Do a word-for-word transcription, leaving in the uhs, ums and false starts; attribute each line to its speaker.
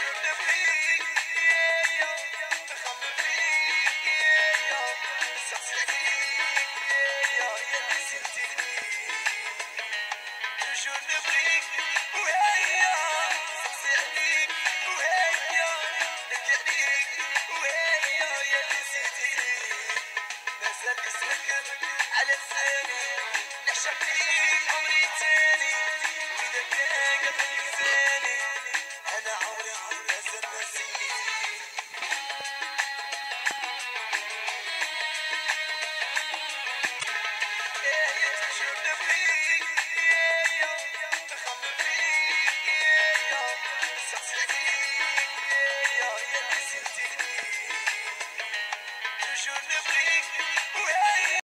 Speaker 1: على لساني نعشق فيك عمري تاني، وإذا كان قبل لساني أنا عمري لازم نسيك. إيه يا تجرني فيك